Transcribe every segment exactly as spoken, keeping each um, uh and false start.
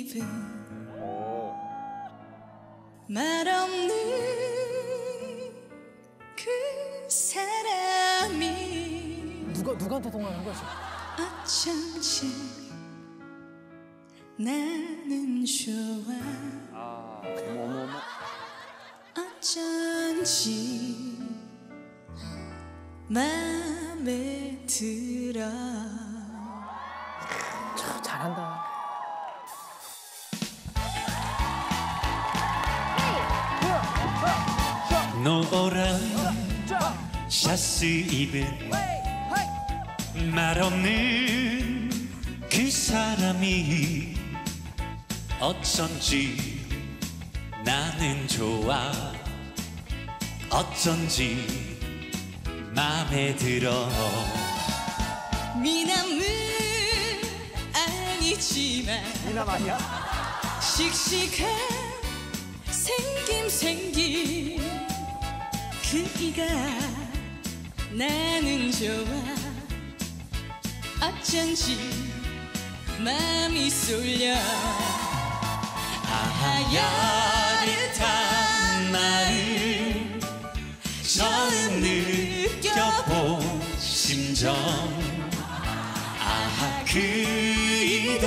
입은 말없는 그 사람이 누가 누구한테 통화하는 거지? 어쩐지 나는 좋아. 아, 어머머머. 어쩐지 맘에 들어. 참 잘한다. 노란 샤스 입은 말없는 그 사람이 어쩐지 나는 좋아. 어쩐지 맘에 들어. 미남은 아니지만 미남 아니야? 씩씩한 생김 생긴 그이가 나는 좋아. 어쩐지 맘이 쏠려. 야릇한 마음 처음 느껴본 심정. 아하 그이도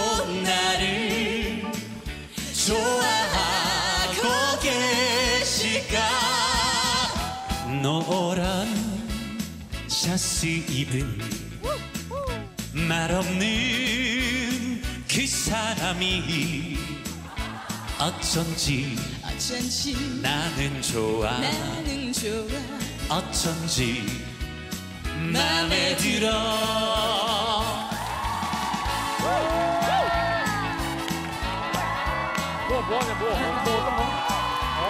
나를 좋아하고 계실까. 노란 샤스 입은 말없는 그 사람이 어쩐지 어쩐지 나는 좋아. 나는 좋아. 어쩐지 맘에 들어. 뭐, 뭐 하냐, 뭐. 뭐, 어떤 거? 오!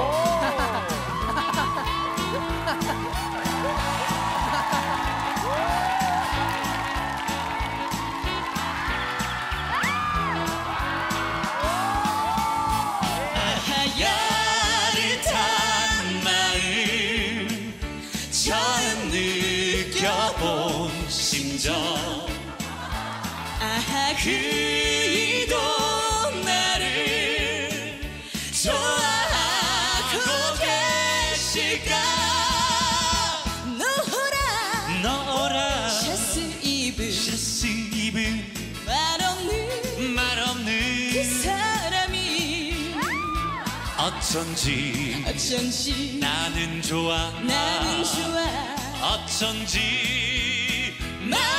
느껴본 심정. 아하 그이도 나를 좋아하고 계실까. 노란 노란 샤스 입은 샤스 입은 말없는 말없는 그 사람이 어쩐지 어쩐지 나는 좋아. 나는 좋아. 어쩐지 나